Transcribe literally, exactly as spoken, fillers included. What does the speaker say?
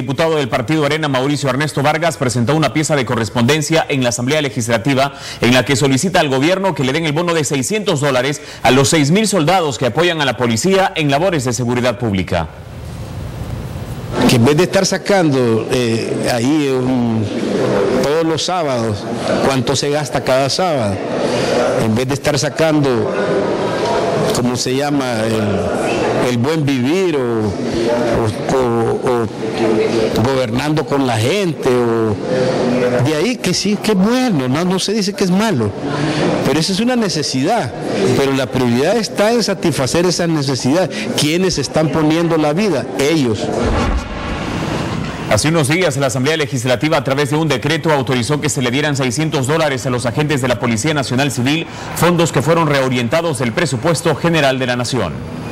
diputado del partido Arena, Mauricio Ernesto Vargas, presentó una pieza de correspondencia en la Asamblea Legislativa en la que solicita al gobierno que le den el bono de seiscientos dólares a los seis mil soldados que apoyan a la policía en labores de seguridad pública. Que en vez de estar sacando eh, ahí um, todos los sábados, cuánto se gasta cada sábado, en vez de estar sacando, ¿cómo se llama?, el, el buen vivir o, o, o, o gobernando con la gente, o de ahí que sí, que es bueno, no, no se dice que es malo, pero esa es una necesidad, pero la prioridad está en satisfacer esa necesidad. ¿Quiénes están poniendo la vida? Ellos. Hace unos días la Asamblea Legislativa, a través de un decreto, autorizó que se le dieran seiscientos dólares a los agentes de la Policía Nacional Civil, fondos que fueron reorientados del presupuesto general de la Nación.